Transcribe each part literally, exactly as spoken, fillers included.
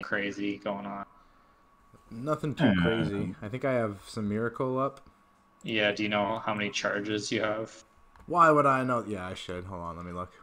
crazy going on? Nothing too Uh, crazy. I think I have some miracle up. Yeah, do you know how many charges you have? Why would I know? Yeah, I should. Hold on, let me look.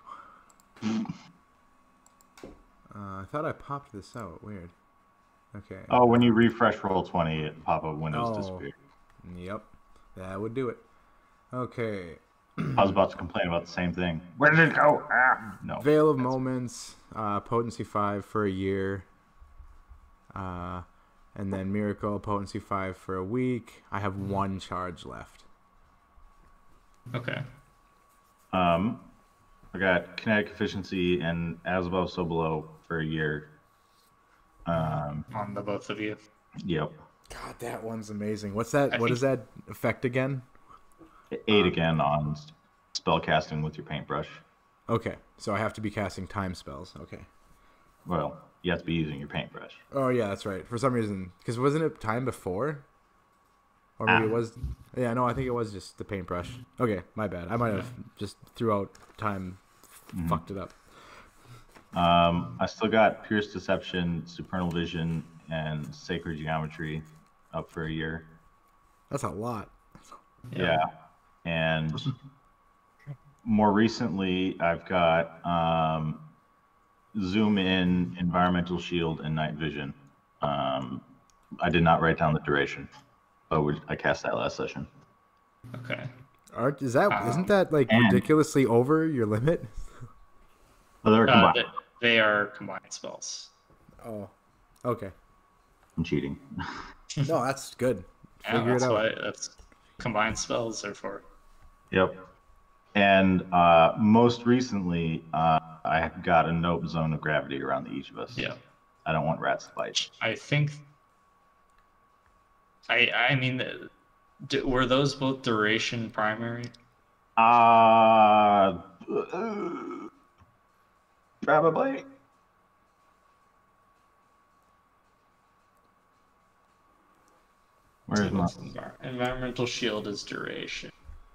Uh, I thought I popped this out. Weird. Okay. oh, when Uh, you refresh roll twenty, it pop up Windows oh, disappear. yep. That would do it. Okay. I was about to complain about the same thing. Where did it go? Ah, no. Veil of That's, Moments, uh, potency five for a year. Uh, and then Miracle, potency five for a week. I have one charge left. Okay. um, I got kinetic efficiency and as above, so below for a year. Um, On the both of you. yep. God, that one's amazing. What's that? I What think- is that effect again? Eight again on spell casting with your paintbrush. Okay, so I have to be casting time spells. Okay. Well, you have to be using your paintbrush. Oh yeah, that's right. For some reason, because wasn't it time before? Or maybe Ah. it was. Yeah, no, I think it was just the paintbrush. Okay, my bad. I might have just throughout time f- fucked it up. Um, I still got Pierce Deception, Supernal Vision, and Sacred Geometry up for a year. That's a lot. Yeah. And more recently, I've got um, Zoom In, Environmental Shield, and Night Vision. Um, I did not write down the duration, but we, I cast that last session. Okay. Art, is that Um, isn't that like and- ridiculously over your limit? Oh, they're Uh, combined. th- they are combined spells. Oh, okay. I'm cheating. No, that's good. Yeah, Figure that's it out. what that's combined spells are for. Yep. And uh, most recently, uh, I have got a note zone of gravity around each of us. Yeah. I don't want rats to bite. I think. I I mean, uh, d- were those both duration primary? Uh, uh, probably. Where's my? Envir- Environmental shield is duration.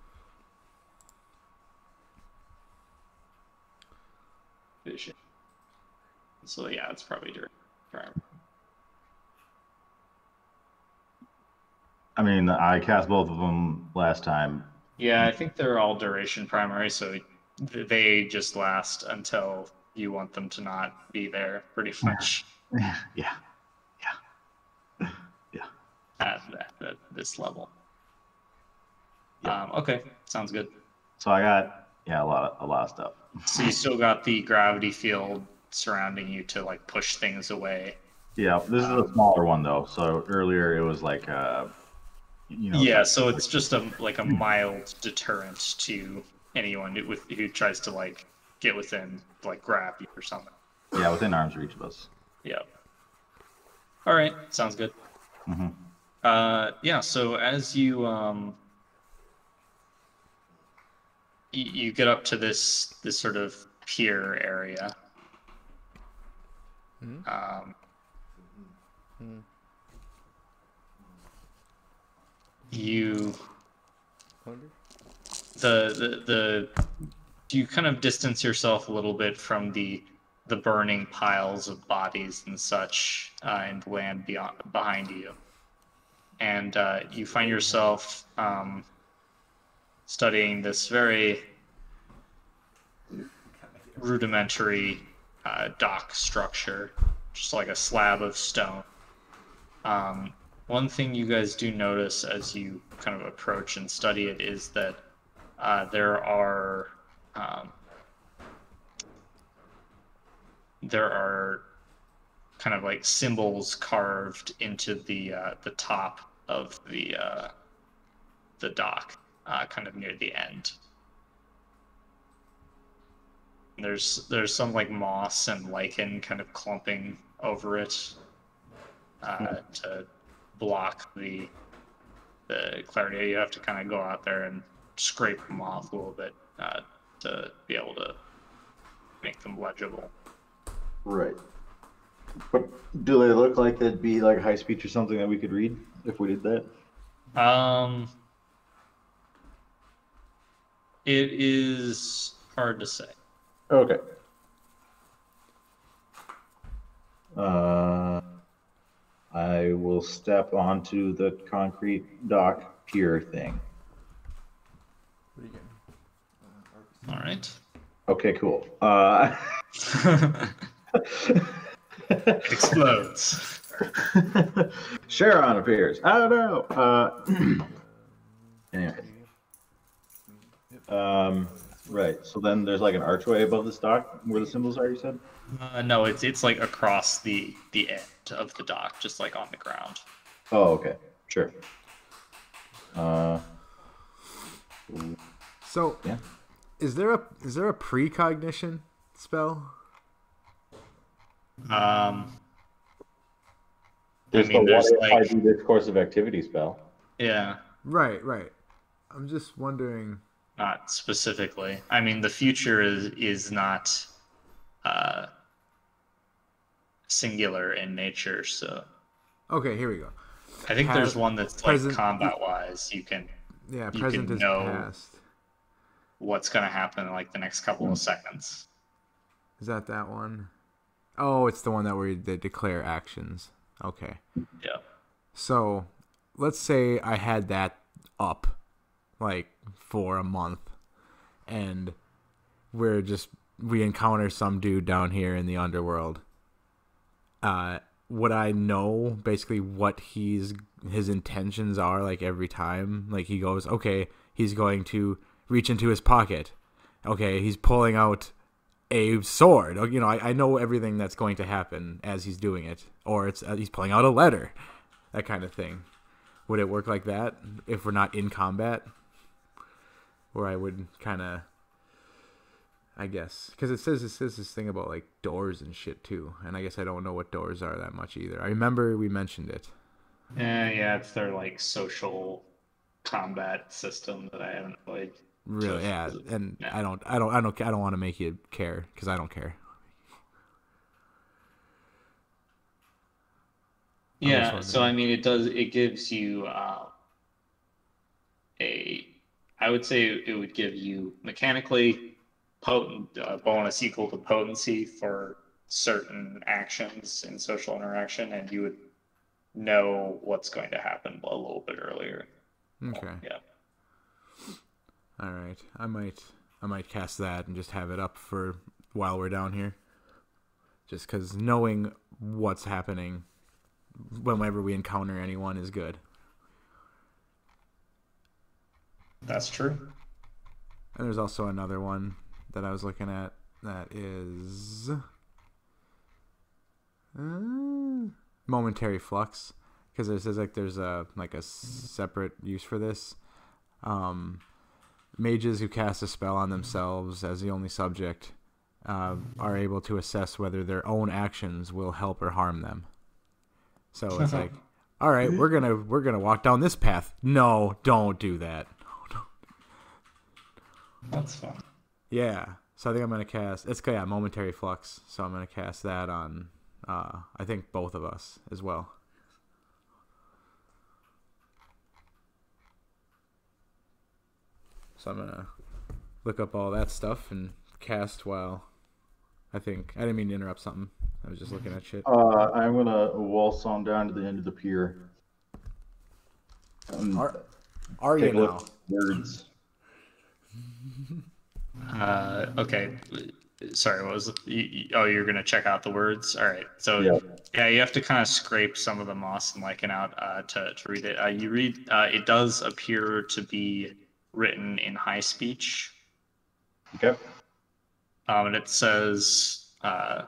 Vision. So yeah, it's probably duration. Primary. I mean, I cast both of them last time. Yeah, I think they're all duration primary, so th- they just last until you want them to not be there, pretty much yeah, yeah, yeah. at, at, at this level. Yep. Um, okay, sounds good. So I got yeah a lot of a lot of stuff. So you still got the gravity field surrounding you to like push things away. Yeah, this is a smaller one though. So earlier it was like uh, you know. Yeah, so it's just a like a mild deterrent to anyone who, with, who tries to like get within, like grab you or something. Yeah, within arm's reach of us. Yeah. All right, sounds good. hmm Uh, yeah. So as you um, you, you get up to this this sort of pier area. Mhm. Um, Mhm. you Wonder? the, the the you kind of distance yourself a little bit from the the burning piles of bodies and such uh, and land beyond behind you, and uh, you find yourself um, studying this very rudimentary uh, dock structure, just like a slab of stone. Um, one thing you guys do notice as you kind of approach and study it is that uh, there are um, there are kind of like symbols carved into the uh, the top of the uh, the dock, uh, kind of near the end. And there's there's some like moss and lichen kind of clumping over it uh, to block the the clarity. You have to kind of go out there and scrape them off a little bit uh, to be able to make them legible. Right. But do they look like they'd be like high speech or something that we could read if we did that? Um, it is hard to say. Okay. Uh, will step onto the concrete dock pier thing. What are you getting? All right. Okay, cool. Uh, Explodes. Sharon appears. I don't know. Uh, anyway. Um, right. So then there's like an archway above this dock where the symbols are, you said? Uh, no, it's it's like across the the end of the dock, just like on the ground. Oh, okay. Sure. Uh, So, yeah. is there a is there a precognition spell? Um, There's mean, the there's, what if I like- do this course of activity spell. yeah, Right, right. I'm just wondering. not specifically. I mean, the future is is not uh, singular in nature, so Okay, here we go. I think Has- there's one that's present- like combat wise. You can Yeah, You present can is know- past. what's gonna happen in like the next couple Hmm. of seconds. Is that that one? Oh, it's the one that where they declare actions. Okay. Yeah. So, let's say I had that up, like, for a month, and we're just, we encounter some dude down here in the underworld. Uh, would I know, basically, what he's, his intentions are, like, every time? Like, he goes, okay, he's going to reach into his pocket. Okay, he's pulling out a sword. You know, I, I know everything that's going to happen as he's doing it. Or it's uh, he's pulling out a letter. That kind of thing. Would it work like that if we're not in combat? Where I would kind of, I guess, because it says it says this thing about like doors and shit too, and I guess I don't know what doors are that much either. I remember we mentioned it. Yeah, yeah, it's their like social combat system that I haven't played. Really, So- yeah, and yeah. I don't, I don't, I don't, I don't want to make you care because I don't care. I'm just Yeah, wondering. so I mean, it does. It gives you uh, a. I would say it would give you mechanically potent uh, bonus equal to potency for certain actions in social interaction, and you would know what's going to happen a little bit earlier. Okay, Yeah. all right. I might, I might cast that and just have it up for while we're down here. Just because knowing what's happening whenever we encounter anyone is good. That's true. And there's also another one that I was looking at that is uh, momentary flux, because it says like there's a like a separate use for this. Um, mages who cast a spell on themselves as the only subject uh, are able to assess whether their own actions will help or harm them. So it's like, all right, we're gonna we're gonna walk down this path. No, don't do that. That's fun. Yeah. So I think I'm gonna cast. It's yeah, momentary flux. So I'm gonna cast that on. Uh, I think both of us as well. So I'm gonna look up all that stuff and cast while. I think I didn't mean to interrupt something. I was just looking at shit. Uh, I'm gonna waltz on down to the end of the pier. And Are, are you take a look now? at the words. Uh, okay. Sorry, what was it? You, you- oh, you're gonna check out the words. All right. So Yeah. yeah, you have to kind of scrape some of the moss and lichen out uh, to to read it. Uh, you read. Uh, it does appear to be written in high speech, Okay. um, and it says uh,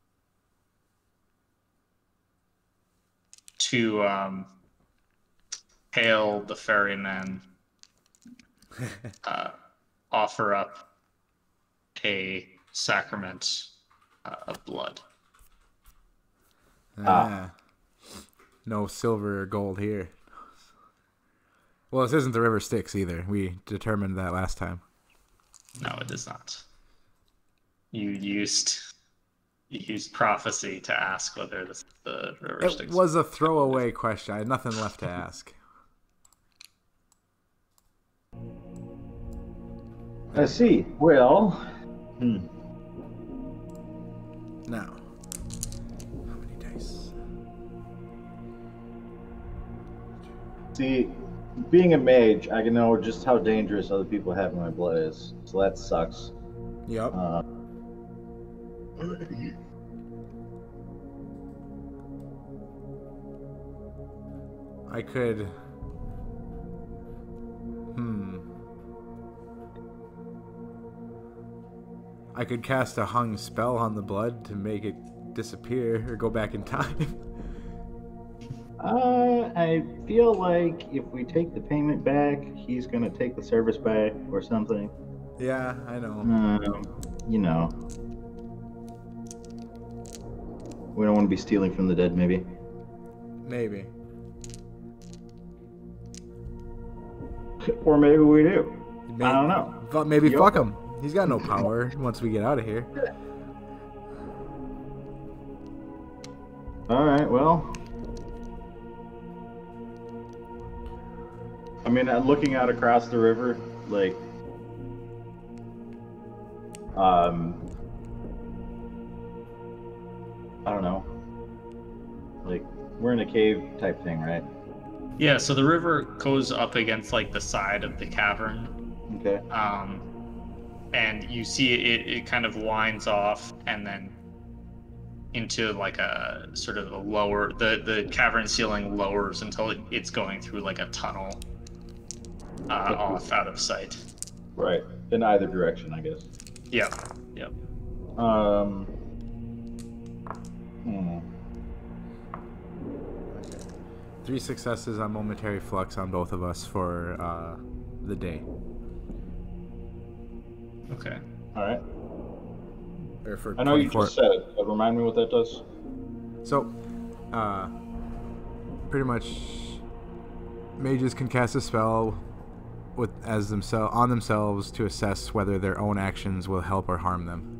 to um, hail the ferryman. uh, offer up a sacrament uh, of blood. Ah. No silver or gold here. Well, this isn't the River Styx either. We determined that last time. No, it is not. You used you used prophecy to ask whether the, the river It Styx. was a throwaway question. I had nothing left to ask. I see. Well, hmm. Now, how many dice? See, being a mage, I can know just how dangerous other people having my blood is. So that sucks. Yep. Uh, I could. Hmm. I could cast a hung spell on the blood to make it disappear or go back in time. uh, I feel like if we take the payment back, he's gonna take the service back or something. Yeah, I know. Um, you know, we don't want to be stealing from the dead, maybe. Maybe. Or maybe we do. Maybe I don't know. But maybe Yup. fuck him. He's got no power once we get out of here. All right. Well, I mean, uh, looking out across the river, like, um, I don't know. Like, we're in a cave type thing, right? Yeah, so the river goes up against like the side of the cavern. Okay. Um, and you see it, it kind of winds off and then into like a sort of a lower, the, the cavern ceiling lowers until it, it's going through like a tunnel uh, off out of sight. Right. In either direction, I guess. Yeah, yeah. Um. Hmm. Three successes on momentary flux on both of us for uh, the day. Okay. All right. Or for I know you twenty-four. just said it, but remind me what that does. So, uh, pretty much, mages can cast a spell with as themselves on themselves to assess whether their own actions will help or harm them.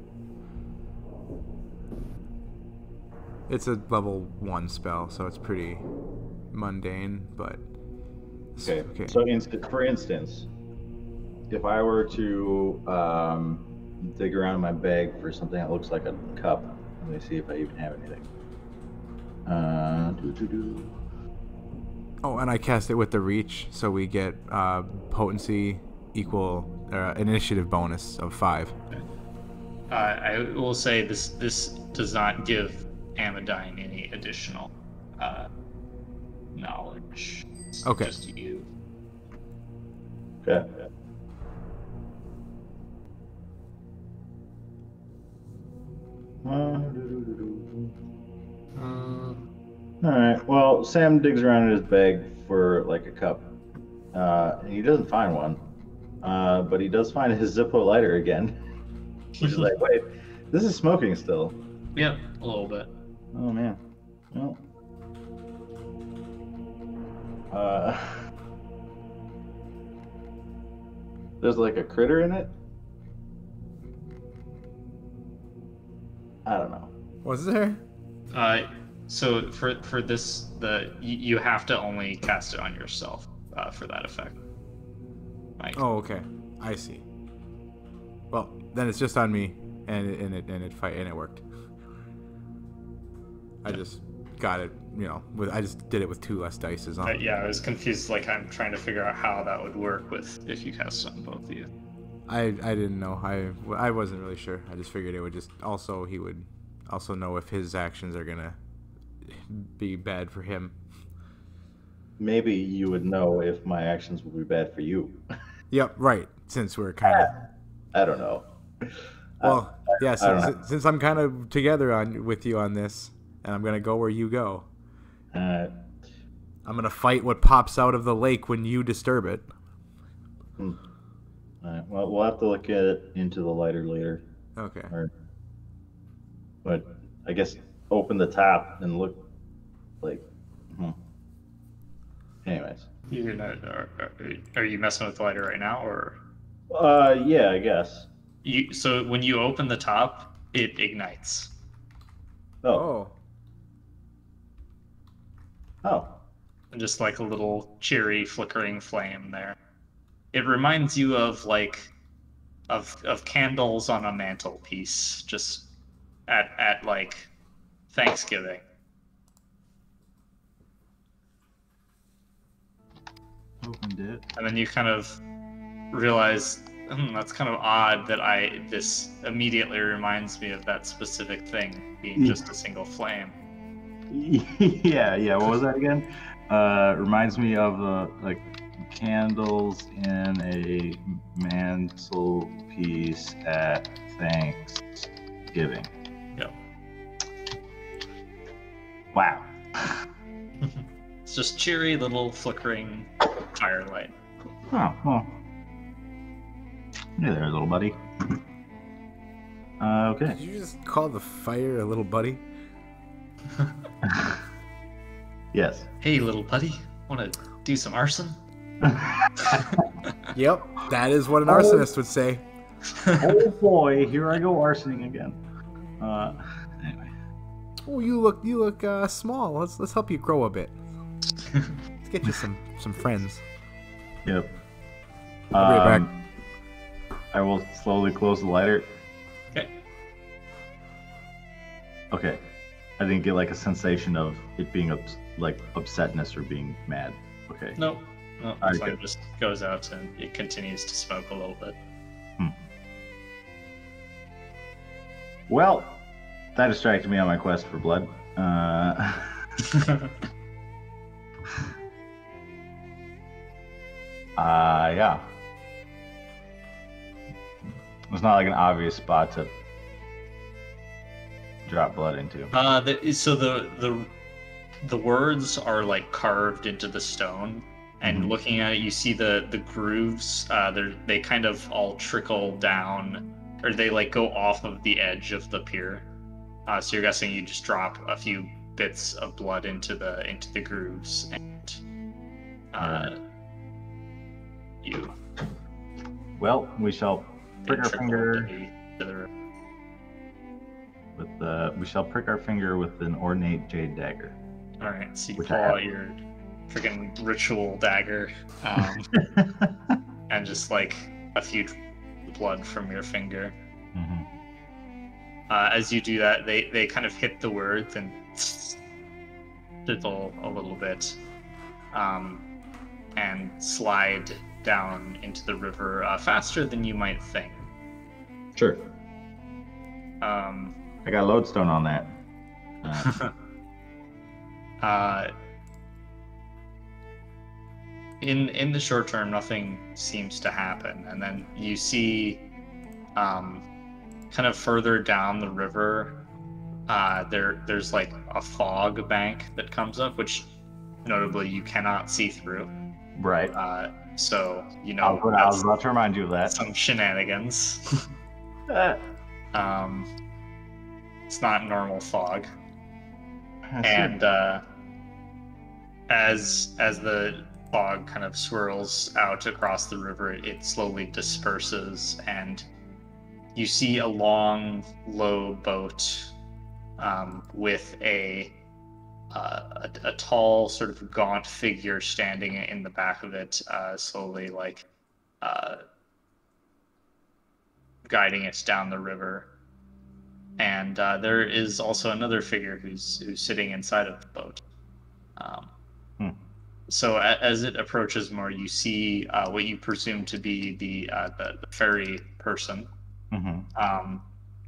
It's a level one spell, so it's pretty mundane, but Okay. okay. So, inst- for instance, if I were to um, dig around in my bag for something that looks like a cup, let me see if I even have anything. Uh, doo-doo-doo. Oh, and I cast it with the reach, so we get uh, potency equal uh, initiative bonus of five. Uh, I will say this this does not give Amadine any additional uh, knowledge. It's Okay. Just you. Okay. Uh, doo-doo-doo-doo. All right. Well, Sam digs around in his bag for like a cup, uh, and he doesn't find one. Uh, but he does find his Zippo lighter again. He's like, "Wait, this is smoking still." Yep, a little bit. Oh man. Well. Uh. There's like a critter in it. I don't know. Was there? Uh, so for for this, the you, you have to only cast it on yourself uh, for that effect. Mike. Oh, okay. I see. Well, then it's just on me, and it and it and it fight and it worked. I just got it, you know. With I just did it with two less dices on. Uh, yeah, I was confused. Like I'm trying to figure out how that would work with if you cast it on both of you. I I didn't know. I I wasn't really sure. I just figured it would just also he would also know if his actions are gonna be bad for him. Maybe you would know if my actions will be bad for you. Yep, right. Since we're kind of I don't know. well, yeah. I don't Since, since I'm kind of together on with you on this, and I'm gonna go where you go. Uh, I'm gonna fight what pops out of the lake when you disturb it. hmm. All right, well, we'll have to look at it into the lighter later. Okay. Or, but I guess open the top and look like. Hmm. Anyways. You're gonna are, are- are you messing with the lighter right now, or Uh, yeah, I guess. you? So when you open the top, it ignites. Oh. Oh. Oh. Just like a little cheery flickering flame there. It reminds you of like of of candles on a mantelpiece, just at at like Thanksgiving. opened it. And then you kind of realize, hmm, that's kind of odd that I this immediately reminds me of that specific thing being just a single flame. Yeah, yeah. What was that again? Uh, reminds me of the like candles in a mantelpiece at Thanksgiving. Yep. Wow. It's just cheery little flickering firelight. Oh, well. Hey there, little buddy. Uh, okay. Did you just call the fire a little buddy? Yes. Hey, little buddy, want to do some arson? Yep, that is what an Oh. arsonist would say. Oh boy, here I go arsoning again. Uh, anyway. Oh, you look you look uh, small. Let's let's help you grow a bit. Let's get you some some friends. Yep. I'll be right Um, back. I will slowly close the lighter. Okay. Okay. I didn't get like a sensation of it being ups- like upsetness or being mad. Okay. Nope. No, Alright, it's like good. it just goes out and it continues to smoke a little bit. Well, that distracted me on my quest for blood. Uh, uh yeah. It's not like an obvious spot to drop blood into. uh, the, so the the the words are like carved into the stone, and Mhm. looking at it, you see the the grooves. Uh, they they kind of all trickle down, or they like go off of the edge of the pier. Uh, so you're guessing you just drop a few bits of blood into the into the grooves, and uh, you Well, we shall they prick our trickle finger to the, to the river. with the. We shall prick our finger with an ornate jade dagger. All right, so you Which pull I have. out your freaking ritual dagger, um, and just like a few blood from your finger. Mhm. Uh, as you do that, they, they kind of hit the words and fizzle a little bit, um, and slide down into the river uh, faster than you might think. Sure. Um, I got a lodestone on that. Uh, uh, in in the short term, nothing seems to happen, and then you see, um, kind of further down the river, uh, there there's like a fog bank that comes up, which notably you cannot see through. right. Uh, so you know I was, I was that's about to remind you of that. some shenanigans. Uh, um, it's not normal fog. I see. And uh, as as the fog kind of swirls out across the river, it, it slowly disperses, and you see a long, low boat um, with a, uh, a a tall, sort of gaunt figure standing in the back of it, uh, slowly like uh, guiding it down the river. And uh, there is also another figure who's who's sitting inside of the boat. Um, Hmm. So a, as it approaches more, you see uh, what you presume to be the uh, the, the ferry person. Mhm. Um,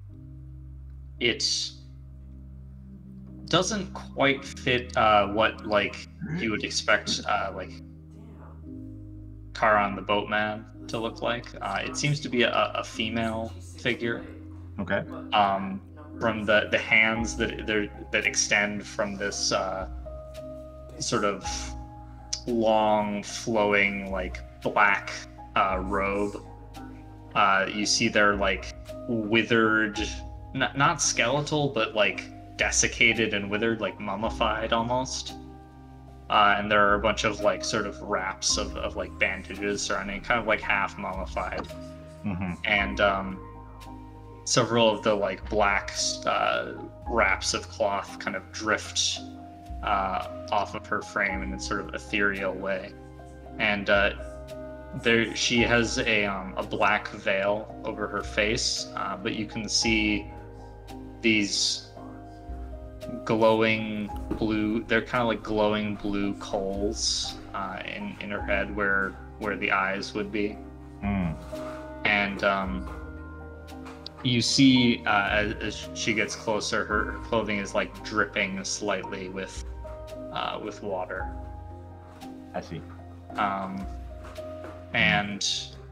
it doesn't quite fit uh, what like you would expect uh, like Karan the boatman to look like. Uh, it seems to be a, a female figure. Okay. Um, from the, the hands that they're, that extend from this uh, sort of long, flowing, like black uh, robe. Uh, you see they're like withered, not, not skeletal, but like desiccated and withered, like mummified almost. Uh, and there are a bunch of like sort of wraps of, of like bandages surrounding, kind of like half mummified. Mm-hmm. And um, several of the like black uh, wraps of cloth kind of drift uh, off of her frame in a sort of ethereal way. And uh, there, she has a um, a black veil over her face, uh, but you can see these glowing blue. They're kind of like glowing blue coals uh, in in her head, where where the eyes would be. Mm. And um, you see, uh, as, as she gets closer, her clothing is like dripping slightly with uh, with water. I see. Um, and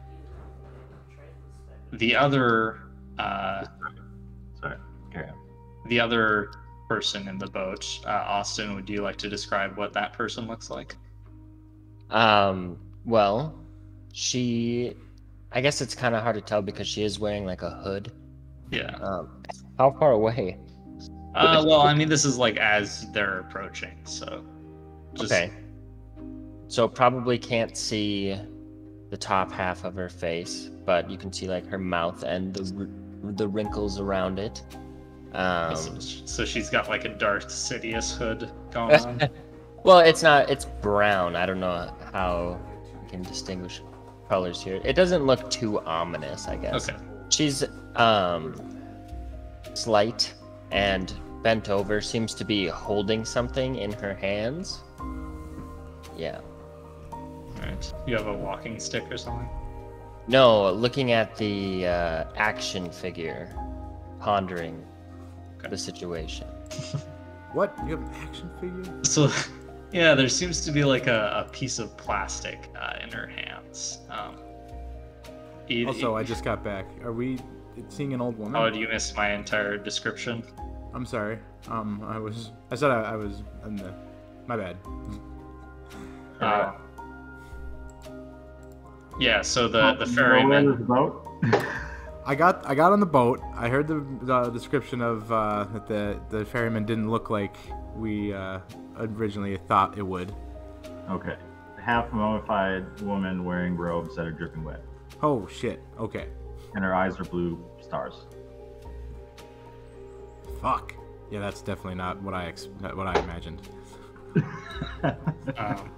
the other, uh, Sorry, carry on. the other person in the boat, uh, Austin, would you like to describe what that person looks like? Um, well, she, I guess it's kind of hard to tell because she is wearing like a hood. Yeah. Um, how far away? Uh, well, I mean, this is like as they're approaching, so. Just, Okay. So probably can't see the top half of her face, but you can see like her mouth and the the wrinkles around it. Um, So, so she's got like a Darth Sidious hood going on. well, it's not. It's brown. I don't know how you can distinguish colors here. It doesn't look too ominous, I guess. Okay. She's um slight and bent over. Seems to be holding something in her hands. Yeah. Alright. You have a walking stick or something? No, looking at the uh, action figure, pondering Okay. the situation. What? You have an action figure? So, yeah, there seems to be like a, a piece of plastic uh, in her hands. Um, it- Also, I it- just got back. Are we seeing an old woman? Oh, do you miss my entire description? I'm sorry. Um, I was. I said I, I was in the. My bad. Uh, yeah, so the, the Oh, ferryman. this boat? I got. I got on the boat. I heard the, the description of uh, that the the ferryman didn't look like we uh, originally thought it would. Okay. Half mummified woman wearing robes that are dripping wet, Oh shit. Okay. and her eyes are blue stars. Fuck. Yeah, that's definitely not what I ex- not what I imagined. Um,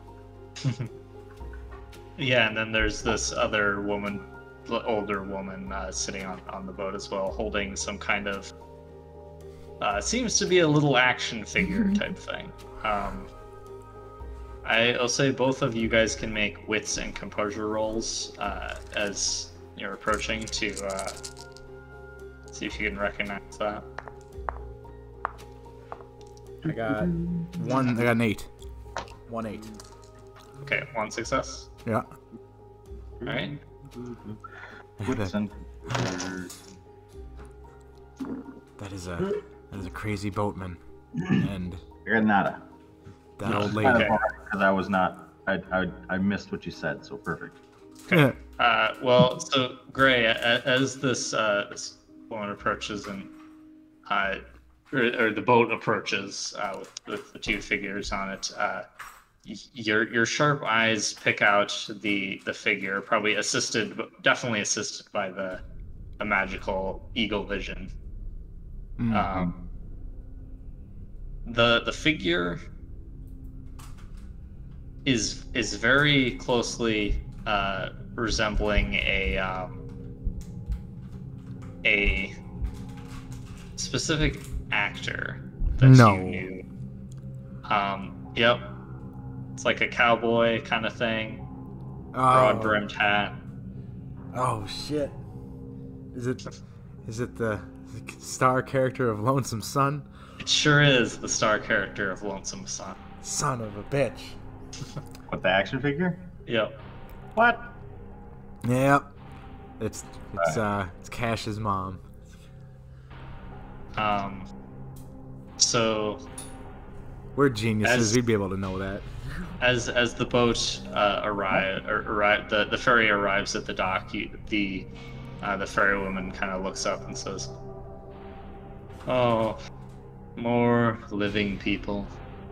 yeah, and then there's this other woman, older woman, uh, sitting on, on the boat as well, holding some kind of, uh, seems to be a little action figure type thing. Um, I, I'll say both of you guys can make wits and composure rolls uh, as you're approaching to uh, see if you can recognize that. I got one. I got an eight. One eight. Okay, one success. Yeah. All right. Wits and That is a that is a crazy boatman, and Granada. that old Kind lady. of hard because I was not. I, I I missed what you said, so perfect. Okay. Uh, well, so Gray, a- as this uh, this woman approaches and uh, or, or the boat approaches uh, with, with the two figures on it, uh, y- your your sharp eyes pick out the the figure, probably assisted, but definitely assisted by the the magical eagle vision. Mm. Um, the the figure is is very closely uh, resembling a um, a specific actor that No. you knew. Um, yep, it's like a cowboy kind of thing, broad Oh, brimmed hat. oh shit! Is it is it the, the star character of Lonesome Sun? It sure is the star character of Lonesome Sun. Son of a bitch! What, the action figure? Yep. What? Yep. It's it's uh it's Cash's mom. Um. So We're geniuses. As- We'd be able to know that. as as the boat uh, arrive or arrive the, the ferry arrives at the dock, you, the uh, the ferrywoman kind of looks up and says, "Oh, more living people.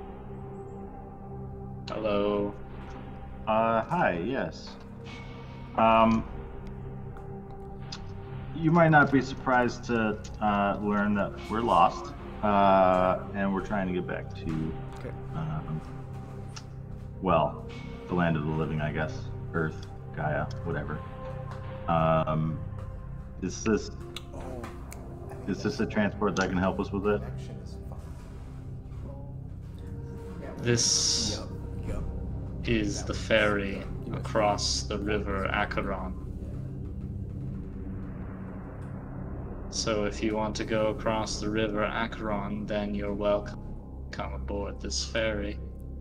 Hello." Uh, hi. Yes. Um, you might not be surprised to uh, learn that we're lost, uh, and we're trying to get back to, Okay. um, well, the land of the living, I guess. Earth, Gaia, whatever. Um, is this is this a transport that can help us with it? This Yup. Yup. is the ferry across the river Acheron. So if you want to go across the river Acheron, then you're welcome to come aboard this ferry.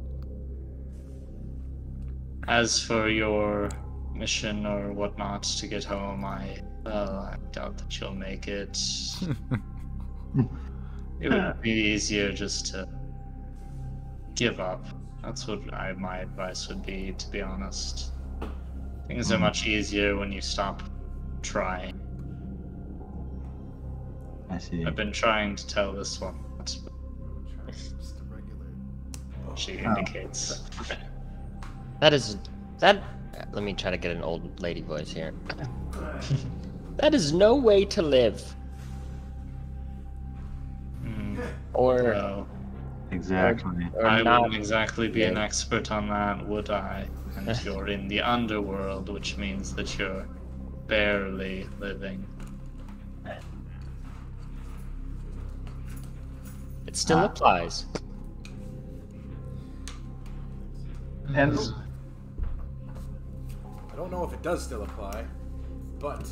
As for your mission or whatnot to get home, I, well, I doubt that you'll make it. It would be easier just to give up. That's what I, my advice would be, to be honest. Things are much easier when you stop trying. I see. I've been trying to tell this one, but Just a regular. she Oh. indicates. That is that. Let me try to get an old lady voice here. That is no way to live. Hmm, Or, well, Exactly. or I not. wouldn't exactly be an Yeah. expert on that, would I? And you're in the underworld, which means that you're barely living. It still Ah. applies. And I don't know if it does still apply, but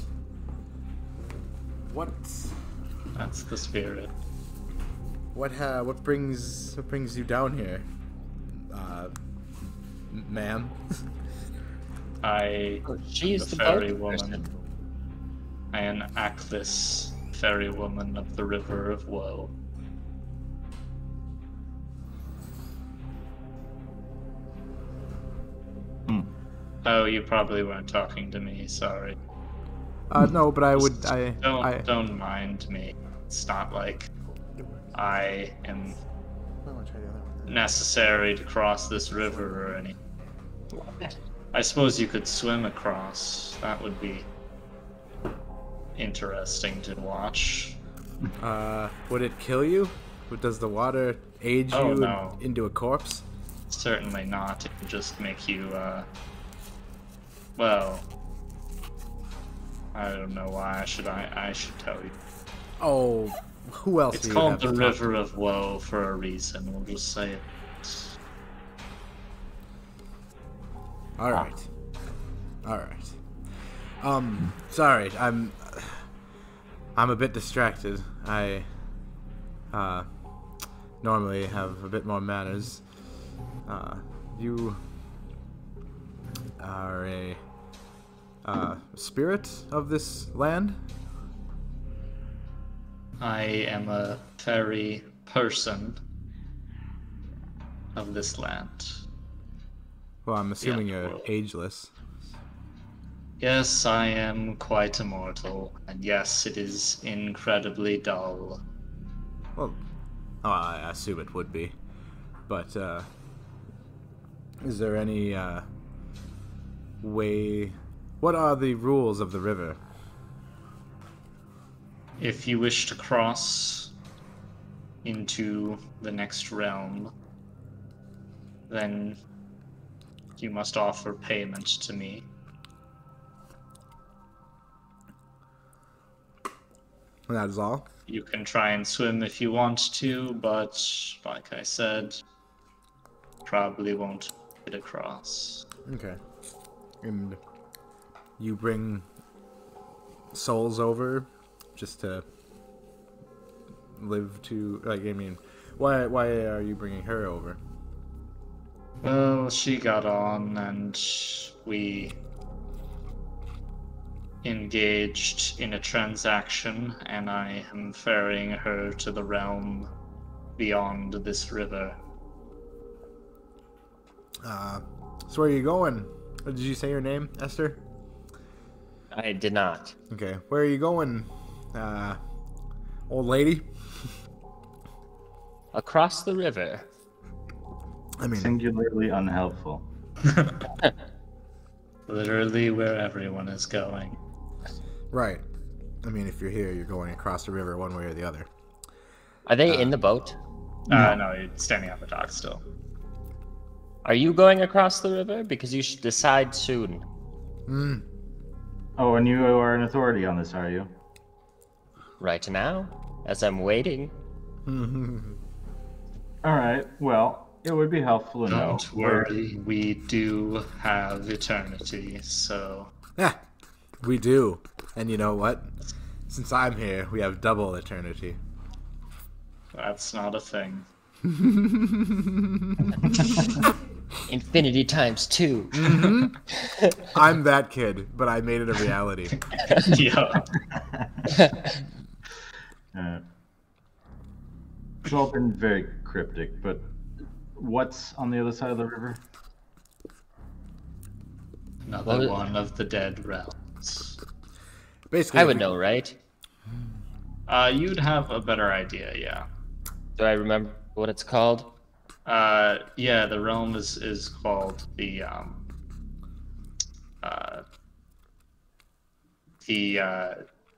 what That's the spirit. what ha, what brings what brings you down here, uh, m- ma'am? I She's the the fairy boat woman. person. I am Aklis, fairy woman of the River of Woe. Hmm. Oh, you probably weren't talking to me, sorry. Uh, no, but I would Just I don't I. don't mind me. It's not like I am necessary to cross this river or any. I suppose you could swim across. That would be interesting to watch. Uh, would it kill you? Would- Does the water age Oh, you in- no. into a corpse? Certainly not. It would just make you, uh. Well. I don't know why I should I I should tell you. Oh, who else? It's do you called have the to talk River of Woe for a reason. We'll just say it. to? All right, all right. Um, sorry, I'm I'm a bit distracted. I uh normally have a bit more manners. Uh, you are a uh, spirit of this land? I am a fairy person of this land. Well, I'm assuming you're underworld. ageless. Yes, I am quite immortal, and yes, it is incredibly dull. Well, oh, I assume it would be. But, uh, is there any, uh, way... What are the rules of the river? If you wish to cross into the next realm, then you must offer payment to me. That is all? You can try and swim if you want to, but like I said, probably won't get across. Okay. And you bring souls over just to live to... Like, I mean, why, why are you bringing her over? Well, she got on and we engaged in a transaction, and I am ferrying her to the realm beyond this river. Uh, so where are you going? Or did you say your name, Esther? I did not. Okay, where are you going, uh, old lady? Across the river. I mean, Singularly unhelpful. Literally where everyone is going. right. I mean, if you're here, you're going across the river one way or the other. Are they in the boat? Uh, no, you're standing on the dock still. Are you going across the river? Because you should decide soon. Hmm. Oh, and you are an authority on this, are you? Right now, as I'm waiting. All right. Well, It would be helpful to know. Don't worry, we do have eternity, so Yeah, we do. And you know what? Since I'm here, we have double eternity. that's not a thing. Infinity times two. I'm that kid, but I made it a reality. Yeah. Uh, it's all been very cryptic, but what's on the other side of the river? Another Well, one of the dead realms. Basically, I would know, right? Uh, you'd have a better idea, yeah. Do I remember what it's called? Uh, yeah, the realm is, is called the, um, uh, the, uh,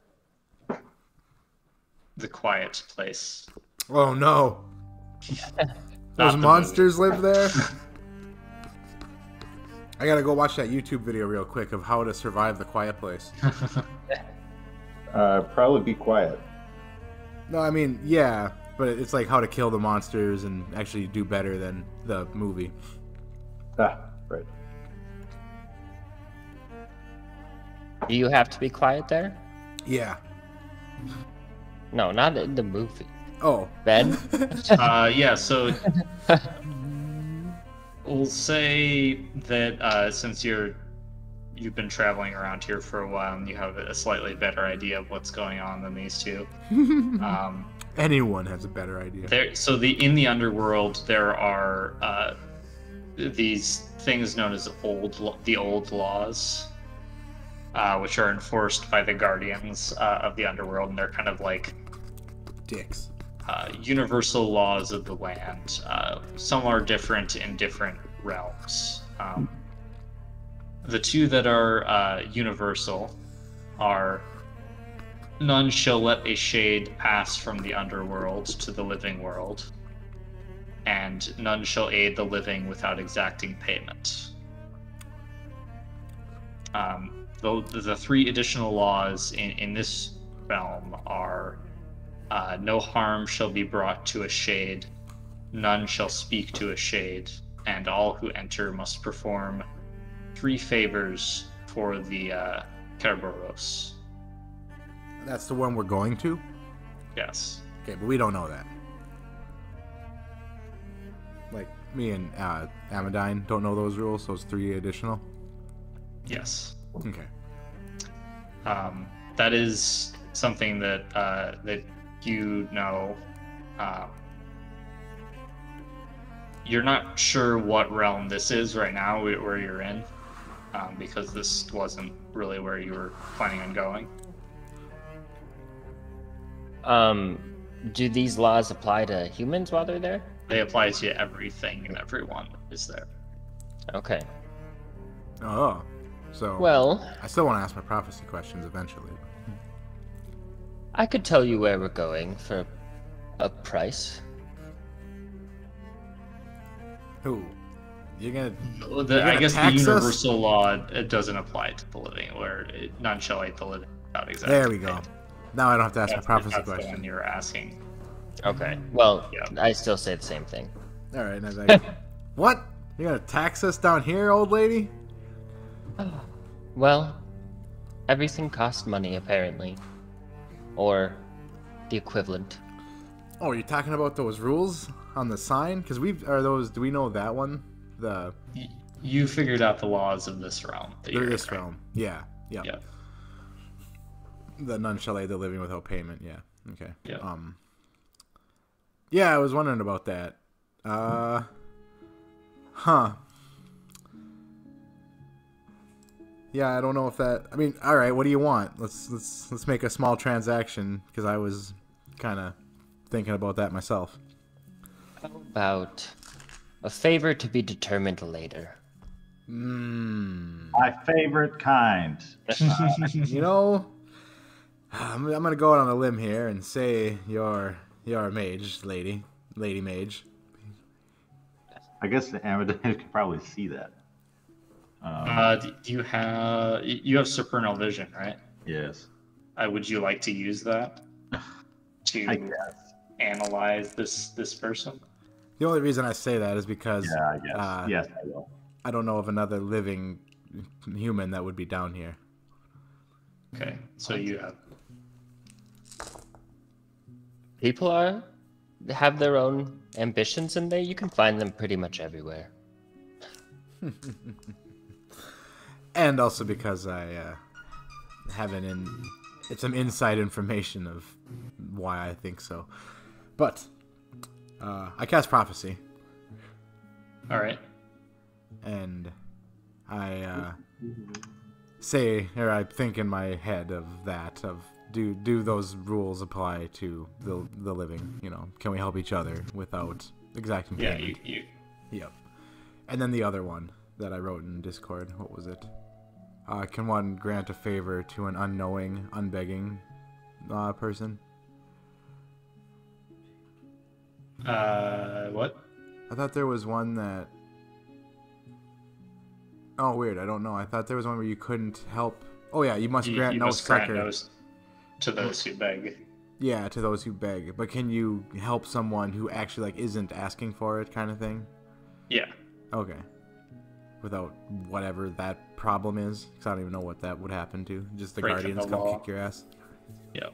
the quiet place. Oh no, Not those the monsters live there. I gotta go watch that YouTube video real quick of how to survive the quiet place. movie. Uh, probably be quiet. No, I mean, yeah, but it's like how to kill the monsters and actually do better than the movie. Ah, right. Do you have to be quiet there? Yeah. No, not in the movie. Oh. Ben? uh, yeah, so we'll say that uh, since you're you've been traveling around here for a while and you have a slightly better idea of what's going on than these two. Um, Anyone has a better idea. there, so the in the underworld there are uh, these things known as old lo- the old laws, uh, which are enforced by the guardians uh, of the underworld, and they're kind of like Dicks. uh, universal laws of the land. Uh, some are different in different realms. Um, the two that are uh, universal are: none shall let a shade pass from the underworld to the living world, and none shall aid the living without exacting payment. Um, the, the three additional laws in, in this realm are: uh, no harm shall be brought to a shade, none shall speak to a shade, and all who enter must perform three favors for the uh, Kerberos. That's the one we're going to? Yes. Okay, but we don't know that. Like, me and uh, Amadine don't know those rules, those three additional? Yes. Okay. Um, that is something that uh, that you know. Um, you're not sure what realm this is right now, wh- where you're in, um, because this wasn't really where you were planning on going. Um, do these laws apply to humans while they're there? They apply to everything and everyone that is there. Okay. Oh. So, Well, I still want to ask my prophecy questions eventually. I could tell you where we're going for a price. Who? You're gonna... Well, the- You're I gonna guess the tax us? universal law it doesn't apply to the living, where it, none shall aid the living without exactly. There we go. Now I don't have to ask That's, my prophecy that's the one question. you were asking. Okay. Well, Yeah. I still say the same thing. All right, and I was like, what? You're gonna tax us down here, old lady? Well, everything costs money, apparently. Or the equivalent. Oh, you're talking about those rules on the sign? Because we are those. Do we know that one? The Y- You figured out the laws of this realm. that you're in, this right? realm. Yeah, yeah. Yeah. The none shall aid the living without payment. Yeah. Okay. Yeah. Um. Yeah, I was wondering about that. Uh. Huh. Yeah, I don't know if that. I mean, all right. What do you want? Let's let's let's make a small transaction because I was kind of thinking about that myself. How about a favor to be determined later? Hmm. My favorite kind. You know, I'm, I'm gonna go out on a limb here and say you're you're a mage, lady, lady mage. I guess the Amadeus could probably see that. Um, Uh, do do you have y- you have supernal vision, right? yes. Uh, would you like to use that I to guess. analyze this this person? The only reason I say that is because Yeah, I guess. uh, yes, I will. I don't know of another living human that would be down here. Okay, so you have. People are have their own ambitions, and they you can find them pretty much everywhere. And also because I uh, have an in, it's some inside information of why I think so. But uh, I cast prophecy, All right. and I uh, say, or I think in my head of that of do do those rules apply to the the living? You know, can we help each other without exacting Yeah, payment? you, you Yep. And then the other one that I wrote in Discord, what was it? Uh, can one grant a favor to an unknowing, unbegging uh, person? uh what? I thought there was one that... Oh, weird. I don't know. I thought there was one where you couldn't help... Oh, yeah. You must You, grant you no must succor. grant no to those who beg. Yeah, to those who beg. But can you help someone who actually like isn't asking for it, kind of thing? Yeah. Okay. Without whatever that problem is, because I don't even know what that would happen to. Just the Breaking guardians the come law. kick your ass. Yep.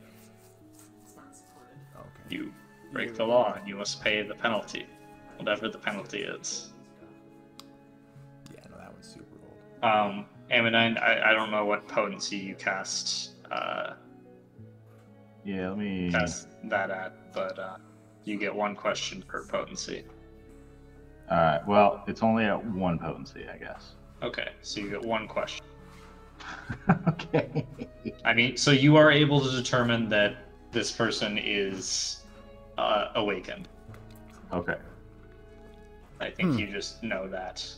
Okay. You break the law and you must pay the penalty, whatever the penalty is. Yeah, no, that one's super old. Um, Amidine, I, I don't know what potency you cast uh, Yeah, let me. cast that at, but uh, you get one question per potency. All right. Well, it's only at one potency, I guess. Okay, so you get one question. Okay. I mean, so you are able to determine that this person is uh, awakened. Okay. I think Hmm. you just know that.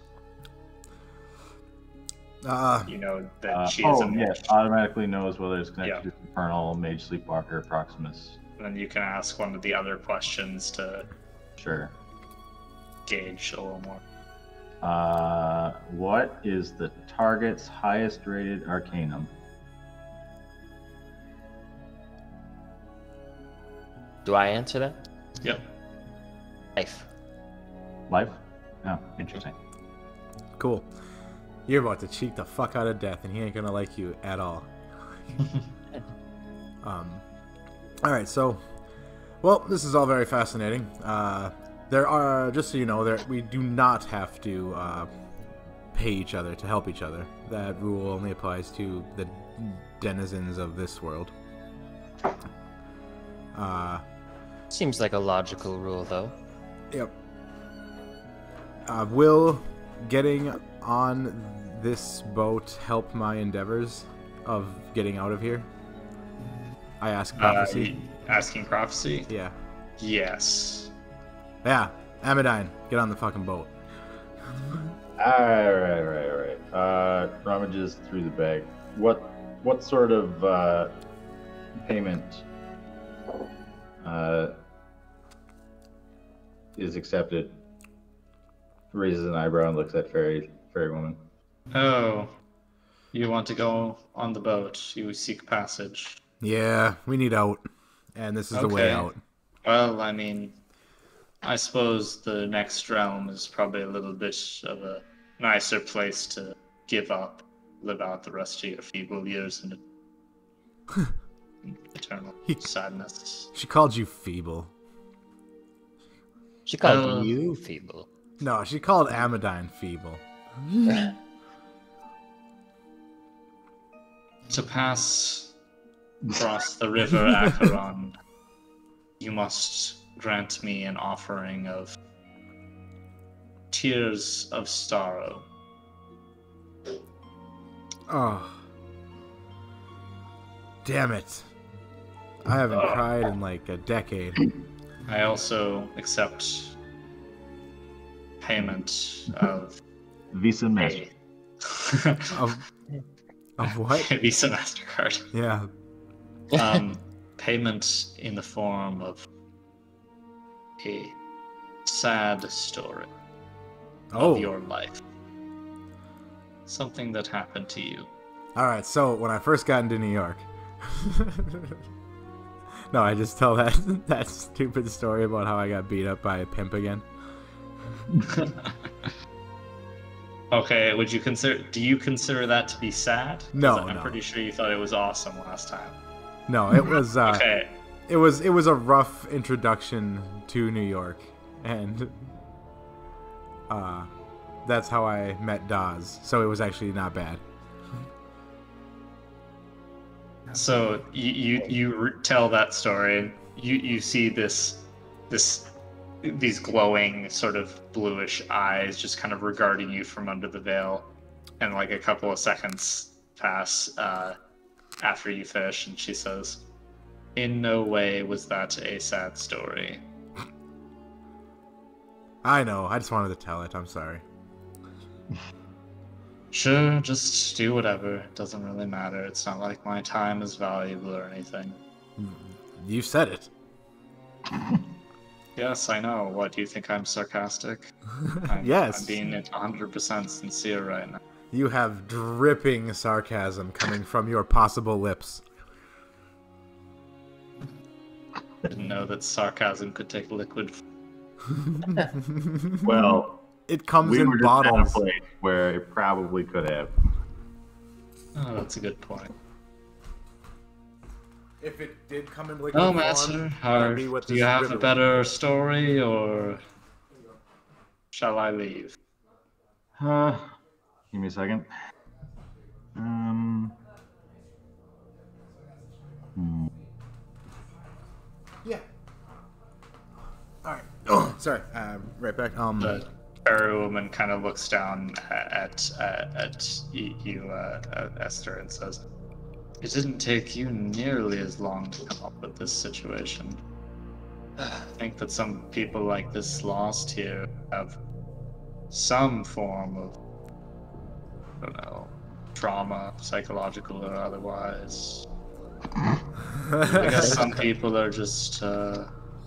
Uh, You know that Uh, she is oh, a mage. yes. Automatically knows whether it's connected Yeah. to Infernal, Mage Sleepwalker, Proximus. And then you can ask one of the other questions to Sure. gauge a little more. Uh, what is the target's highest rated arcanum? Do I answer that? Yep. Life. Life? Oh, interesting. cool. You're about to cheat the fuck out of Death, and he ain't gonna like you at all. um. All right, so, well, this is all very fascinating. Uh, there are, just so you know, there we do not have to uh, pay each other to help each other. That rule only applies to the denizens of this world. Uh, Seems like a logical rule, though. Yep. Uh, will getting on this boat help my endeavors of getting out of here? I ask Uh, prophecy. y- asking prophecy? Yeah. Yes. Yeah. Amidine, get on the fucking boat. All right, right, right. Uh, rummages through the bag. What, what sort of uh, payment uh, is accepted? Raises an eyebrow and looks at fairy, fairy woman. Oh, you want to go on the boat? You seek passage. Yeah, we need out. And this is the way Okay. out. Well, I mean, I suppose the next realm is probably a little bit of a nicer place to give up, live out the rest of your feeble years in eternal He- sadness. She called you feeble. She called Uh, you feeble. No, she called Amidine feeble. To pass across the river Acheron, you must grant me an offering of tears of sorrow. Oh. Damn it. I haven't Ugh. cried in like a decade. I also accept payment of Visa and Master. a Of, of what? Visa MasterCard. Yeah. Um, payment in the form of a sad story Oh. of your life. Something that happened to you. Alright, so when I first got into New York. No, I just tell that that stupid story about how I got beat up by a pimp again. Okay, would you consider? Do you consider that to be sad? 'Cause No, I'm no. pretty sure you thought it was awesome last time. No, it was uh, Okay. it was it was a rough introduction to New York, and uh, that's how I met Daz. So it was actually not bad. So you you, you re- tell that story, and you you see this this these glowing sort of bluish eyes just kind of regarding you from under the veil, and like a couple of seconds pass uh, after you finish, and she says, "In no way was that a sad story." I know. I just wanted to tell it. I'm sorry. Sure, just do whatever. It doesn't really matter. It's not like my time is valuable or anything. You said it. Yes, I know. What, do you think I'm sarcastic? I'm, Yes. I'm being one hundred percent sincere right now. You have dripping sarcasm coming from your possible lips. Didn't know that sarcasm could take liquid. Well, It comes we in were just at a bottles. place where it probably could have. Oh, that's a good point. If it did come in liquid Oh, form, Master, that'd are, be what do this you have river a would better story, or shall I leave? Uh, give me a second. Um. Hmm. be. Yeah. All right. Oh, sorry. Uh, right back. Um. The fairy woman kind of looks down at at, at y- you, uh, uh, Esther, and says, "It didn't take you nearly as long to come up with this situation. I think that some people like this lost here have some form of, I don't know, trauma, psychological or otherwise. I guess some people are just, uh,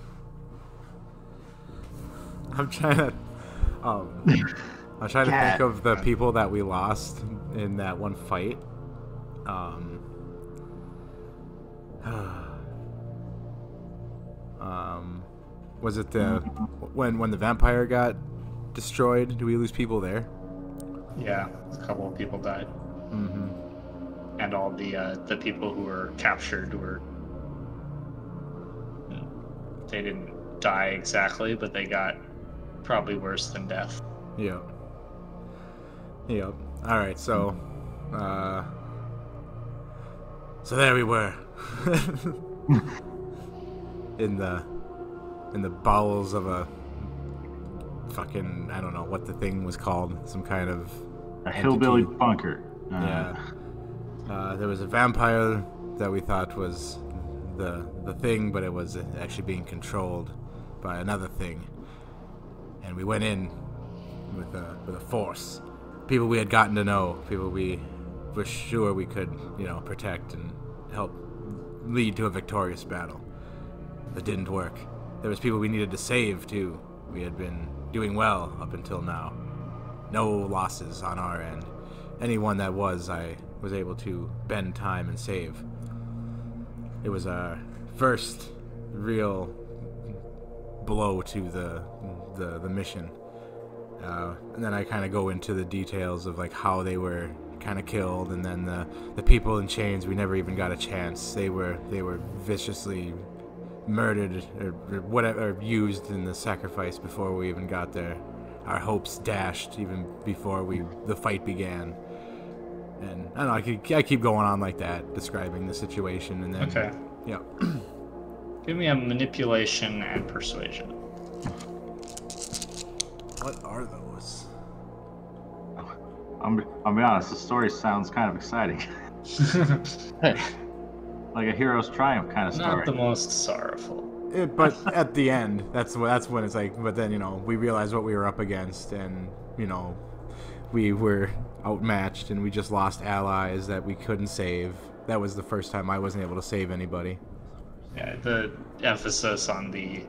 I'm trying to. Um. I'm trying to Cat. think of the people that we lost in that one fight. Um. um. Was it the when when the vampire got destroyed? Did we lose people there? yeah, a couple of people died. Mm-hmm. And all the uh, the people who were captured were, they didn't die exactly, but they got probably worse than death. Yep. Yep. All right. So, uh, so there we were, in the in the bowels of a fucking, I don't know what the thing was called, some kind of A hillbilly entity. bunker. Uh, Yeah. Uh, there was a vampire that we thought was the the thing, but it was actually being controlled by another thing. And we went in with a with a force. People we had gotten to know, people we were sure we could, you know, protect and help lead to a victorious battle. That didn't work. There was people we needed to save too. We had been doing well up until now. No losses on our end. Anyone that was, I was able to bend time and save. It was our first real blow to the the, the mission. Uh, and then I kind of go into the details of like how they were kind of killed, and then the the people in chains, we never even got a chance. They were they were viciously murdered or, or whatever, or used in the sacrifice before we even got there. Our hopes dashed even before we the fight began. And I don't know, I, could, I keep going on like that, describing the situation, and then Okay. yeah. Give me a manipulation and persuasion. What are those? I'm, I'll be honest, the story sounds kind of exciting. Like a hero's triumph kind of story. Not the most sorrowful. It, but at the end, that's wh- that's when it's like. But then you know we realized what we were up against, and you know we were outmatched, and we just lost allies that we couldn't save. That was the first time I wasn't able to save anybody. Yeah, the emphasis on the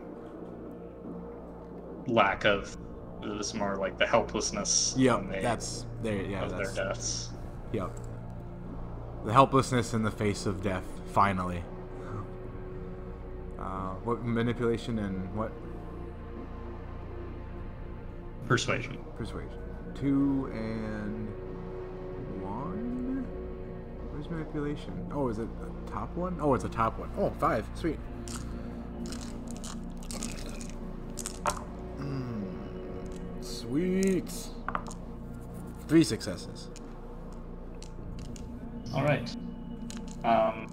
lack of, it was more like the helplessness Yep, when they- that's there. Yeah, of that's their deaths. yep. The helplessness in the face of death. Finally. Uh, what manipulation and what? Persuasion. Persuasion. Two and one. Where's manipulation? Oh, is it a top one? Oh, it's a top one. Oh, five. Sweet. Mm, sweet. Three successes. All right. Um.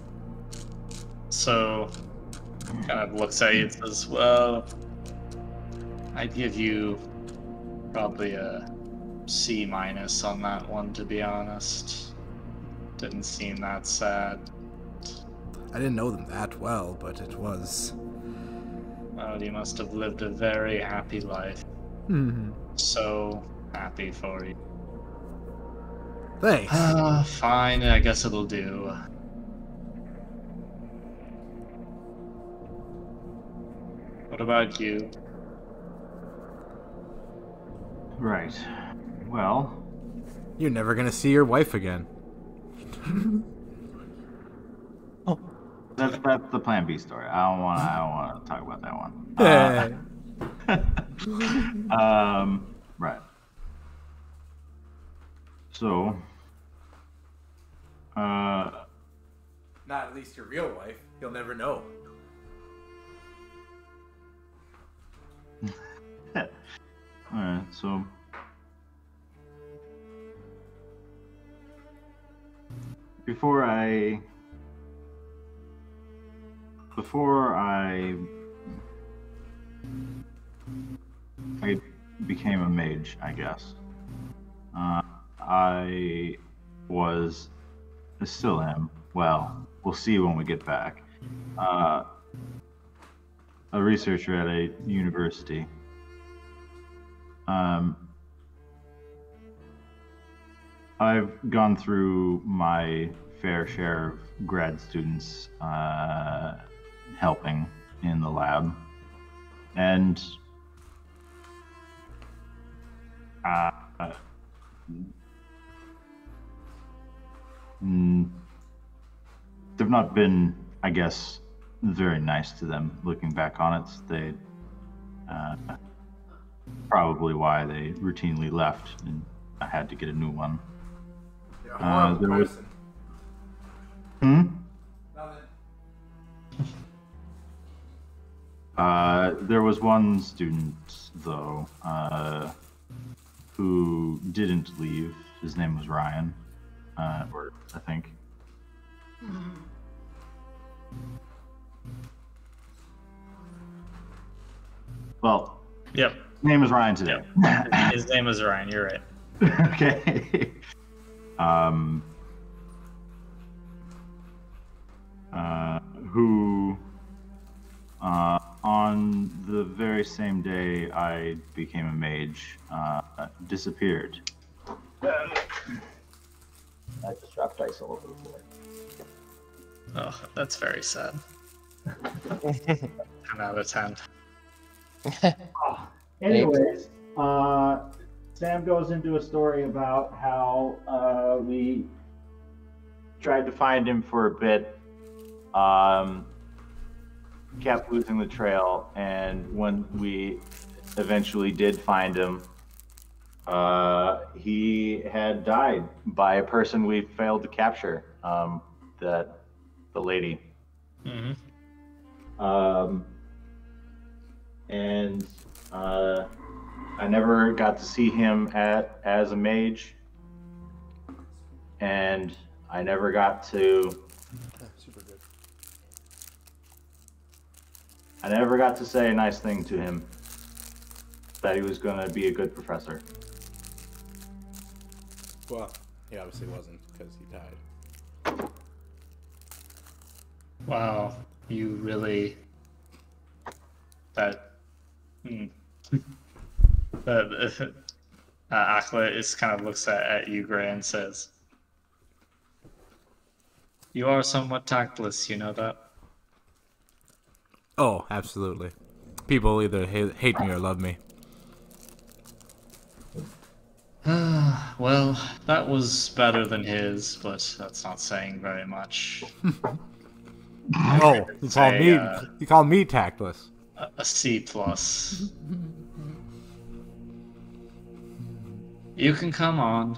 So, kind of looks at you and says, "Well, I'd give you probably a C minus on that one, to be honest. Didn't seem that sad. I didn't know them that well, but it was. Well, you must have lived a very happy life. Mm-hmm. So happy for you." Thanks. Uh, fine, I guess it'll do. What about you? Right. Well, You're never gonna see your wife again. that's that's the Plan B story. I don't want. I don't want to talk about that one. Uh, um. Right. So. Uh. Not at least your real wife. You'll never know. Alright, so before I before I I became a mage, I guess. Uh, I was I still am. Well, we'll see when we get back. Uh, a researcher at a university. Um, I've gone through my fair share of grad students uh, helping in the lab, and uh, mm, they've not been, I guess, very nice to them. Looking back on it, they. Uh, Probably why they routinely left, and I had to get a new one. You're a Uh, horrible there was- person. Hmm? Nothing. Uh, there was one student, though, uh, who didn't leave. His name was Ryan, uh, or I think. Well, Yep. his name is Ryan today. His name is Ryan, you're right. Okay. um, uh, who, uh, on the very same day I became a mage, uh, disappeared. I just dropped dice all over the floor. Oh, that's very sad. ten out of ten. Anyways, uh, Sam goes into a story about how uh, we Tried to find him for a bit, um, kept losing the trail, and when we eventually did find him, uh, he had died by a person we failed to capture, um, that the lady. Mm-hmm. Um, and uh, I never got to see him at as a mage, and I never got to. Super good. I never got to say a nice thing to him. That he was going to be a good professor. Well, he obviously wasn't because he died. Wow, you really. That. Hmm. That. Uh, Akla is kind of looks at, at you, Gray, and says, "You are somewhat tactless, you know that." Oh, absolutely. People either hate, hate me or love me. Well, that was better than his, but that's not saying very much. Oh, you call say, me uh, you call me tactless. A, a C plus. You can come on.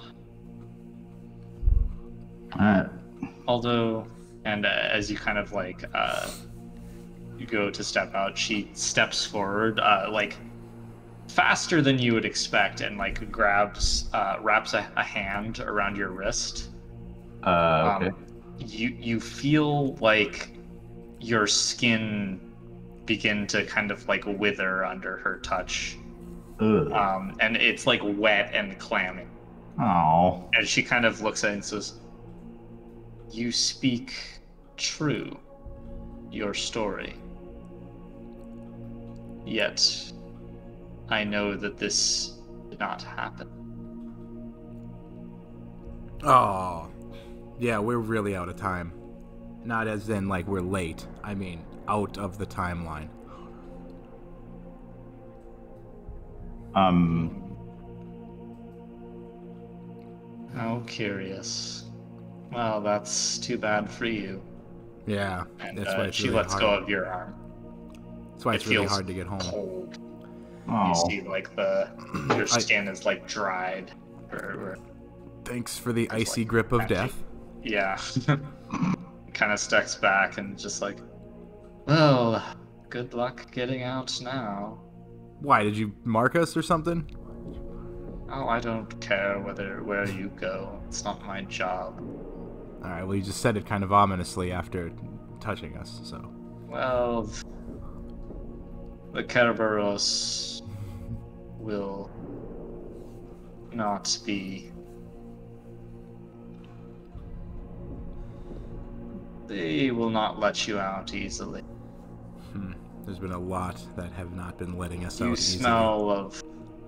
Alright. Although, and uh, as you kind of like uh, you go to step out, she steps forward, uh, like faster than you would expect, and like grabs, uh, wraps a, a hand around your wrist. Uh, okay. Um, you you feel like your skin begin to kind of like wither under her touch, Ugh. um, and it's like wet and clammy. Oh. And she kind of looks at it and says, "You speak true, your story. Yet, I know that this did not happen." Oh, yeah, we're really out of time. Not as in, like, we're late. I mean, out of the timeline. Um, How curious. Well, that's too bad for you. Yeah, And that's uh, why it's she really lets hard. go of your arm. That's why It it's really feels hard to get home. Cold. oh. You see, like the your I- skin is like dried. Or, or Thanks for the It's icy like grip of magic. death. yeah, kind of steps back and just like, well, good luck getting out now. Why, did you mark us or something? Oh, I don't care whether where you go. It's not my job. Alright, well, you just said it kind of ominously after touching us, so. Well, the Kerberos will not be. They will not let you out easily. Hmm. There's been a lot that have not been letting us You out easily. smell of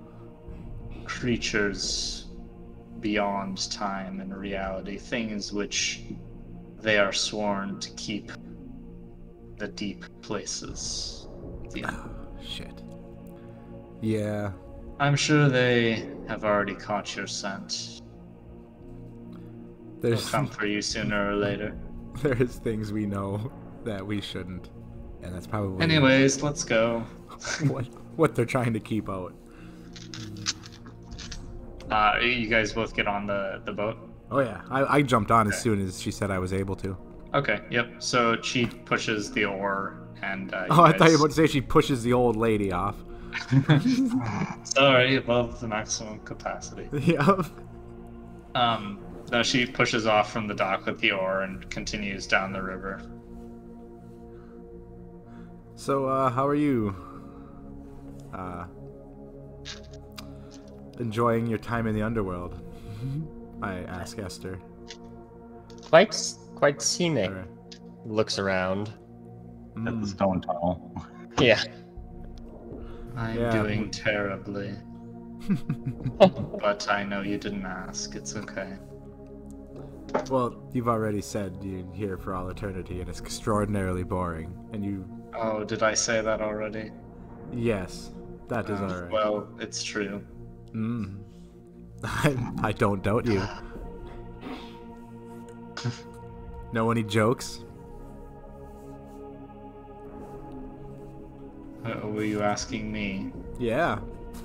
creatures beyond time and reality, things which they are sworn to keep the deep places. The- Oh, shit. Yeah, I'm sure they have already caught your scent. They'll there's come for you sooner or later. there's things we know that we shouldn't, and that's probably Anyways, let's go. what what they're trying to keep out. Uh, you guys both get on the, the boat? Oh yeah, I, I jumped on as Okay. soon as she said I was able to. Okay, yep. So she pushes the oar and. Uh, Oh, I thought you guys- were about to say she pushes the old lady off. Sorry, above the maximum capacity. Yeah. Um, no, she pushes off from the dock with the oar and continues down the river. So, uh, how are you? Uh, enjoying your time in the underworld? I ask Esther. Quite, quite scenic. Or- Looks around. At the Mm. stone tunnel. Yeah. I'm Yeah. doing terribly, but I know you didn't ask. It's okay. Well, you've already said you're here for all eternity, and it's extraordinarily boring. And you, Oh, did I say that already? yes, that is Uh, alright. Well, it's true. Mm. I, I don't doubt you. Know any jokes? Uh, were you asking me? Yeah.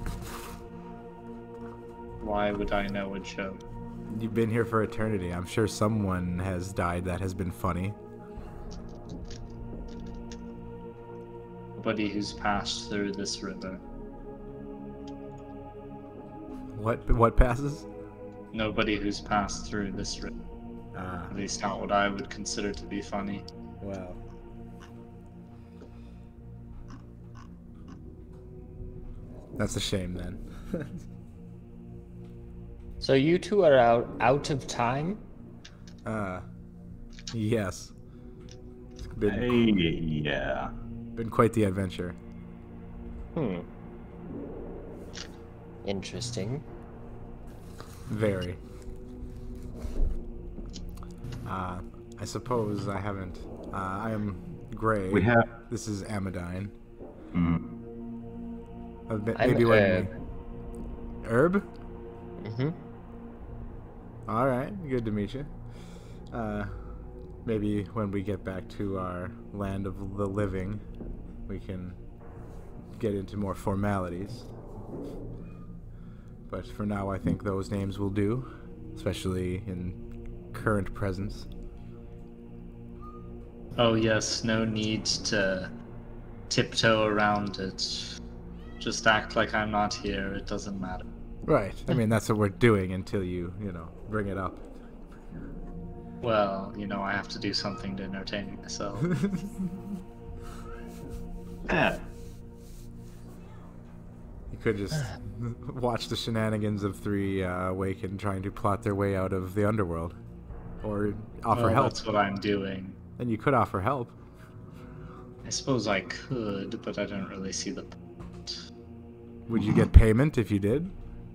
Why would I know a joke? You've been here for eternity. I'm sure someone has died that has been funny. Nobody who's passed through this river. What what passes? Nobody who's passed through this river. Ah, At least not what I would consider to be funny. well. That's a shame then. So you two are out out of time? uh, yes. It's been, Hey, yeah. been quite the adventure. Hmm. Interesting. Very. Uh, I suppose I haven't. Uh, I am Gray. We have. This is Amadine. Mm, Uh, ma- I'm maybe when Herb. we... Herb? Mm-hmm. All right, good to meet you. Uh, maybe when we get back to our land of the living, we can get into more formalities. But for now, I think those names will do, especially in current presence. Oh yes, no need to tiptoe around it. Just act like I'm not here, it doesn't matter. Right. I mean, that's what we're doing until you, you know, bring it up. Well, you know, I have to do something to entertain myself. Yeah. You could just watch the shenanigans of three uh, Awaken trying to plot their way out of the underworld. Or offer Well, help. that's what I'm doing. And you could offer help. I suppose I could, but I don't really see the point. Would you get payment if you did?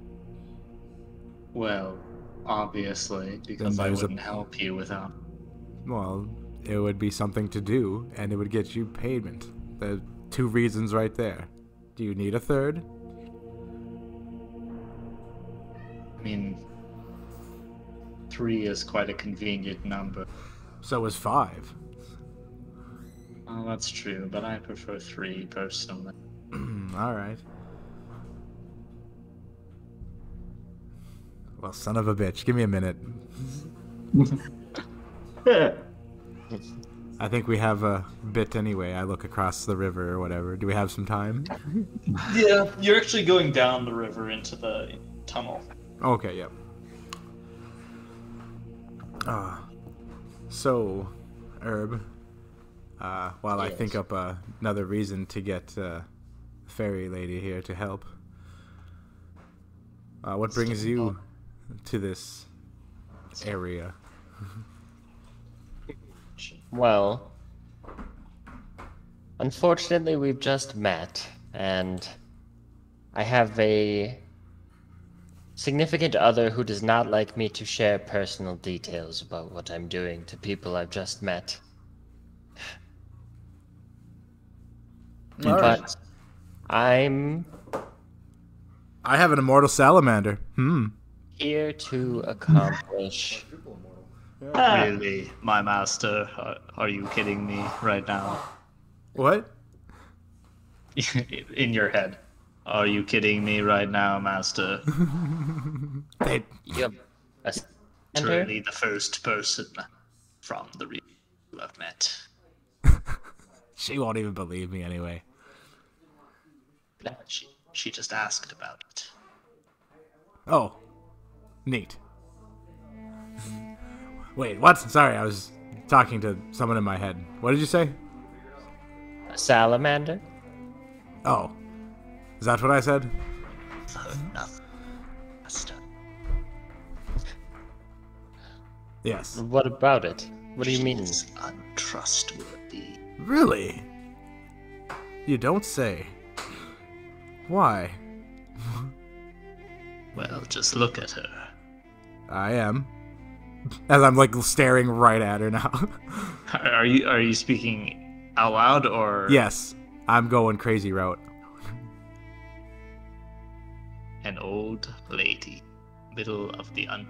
Well, obviously, because I there's a- wouldn't help you without... Well, it would be something to do, and it would get you payment. The two reasons right there. Do you need a third? I mean, three is quite a convenient number. So is five. Well, that's true, but I prefer three personally. Alright. Well, son of a bitch, give me a minute. I think we have a bit anyway. I look across the river or whatever. Do we have some time? Yeah, you're actually going down the river into the tunnel. Okay, yep. Ah. So, Herb, uh, while I Yes. think up uh, another reason to get uh, Fairy Lady here to help, uh, what brings you to this area? Well, unfortunately, we've just met, and I have a significant other who does not like me to share personal details about what I'm doing to people I've just met. All right. But I'm I have an immortal salamander. Hmm. here to accomplish. Really, my master? Are, are you kidding me right now? What? In your head. Are you kidding me right now, master? They, You have a center? Literally the first person from the region I've met. she won't even believe me anyway. She, she just asked about it. Oh, neat. Wait, what? Sorry, I was talking to someone in my head. What did you say? A salamander? Oh, is that what I said? Heard nothing, master. Yes. What about it? What do you mean? She's untrustworthy. Really? You don't say. Why? Well, just look at her. I am. As I'm like staring right at her now. Are you are you speaking out loud or Yes, I'm going crazy route. an old lady, middle of the un?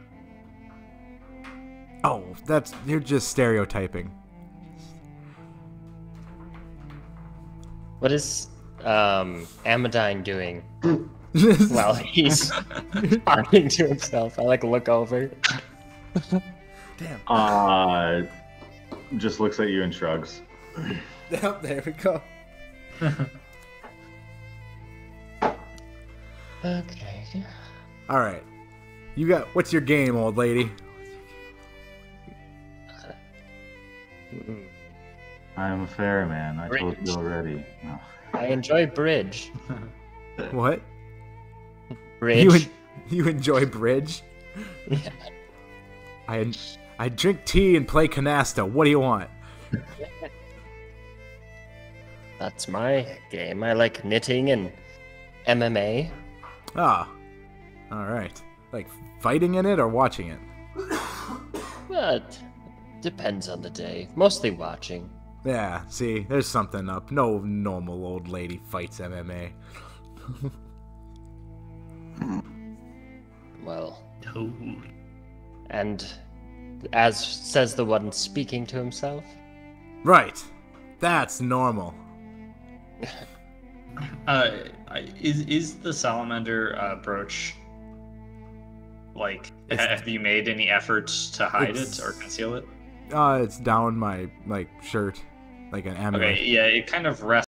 Oh, that's you're just stereotyping. What is um Amadine doing while he's talking to himself? I like look over. Damn. Uh, just looks at you and shrugs. Yep, there we go. Okay. All right. You got what's your game, old lady? Mm. I am a ferryman. I told Bridge. you already. No. I enjoy bridge. What? Bridge. You en- you enjoy bridge? Yeah. I en- I drink tea and play canasta. What do you want? That's my game. I like knitting and M M A. Ah. All right. Like fighting in it or watching it? But depends on the day. Mostly watching. Yeah, see, there's something up. No normal old lady fights M M A. Well, Oh, and as says the one speaking to himself. Right. That's normal. uh, I- is is the salamander uh, brooch Like, It's- have you made any efforts to hide It's- it or conceal it? Uh, it's down my like shirt, like an amulet. Okay, yeah, it kind of rests